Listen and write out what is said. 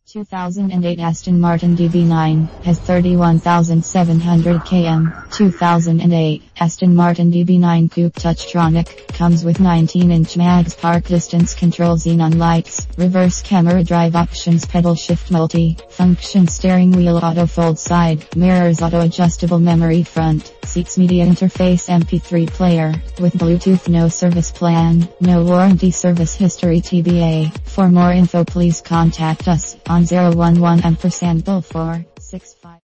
2008 Aston Martin DB9 has 31,700 km. 2008 Aston Martin DB9 Coupe Touchtronic comes with 19-inch mags, park distance control, xenon lights, reverse camera, drive options, pedal shift, multi-function steering wheel, auto fold side mirrors, auto adjustable memory front seats, media interface, MP3 player with Bluetooth, no service plan, no warranty, service history TBA. For more info please contact us on 011 & 465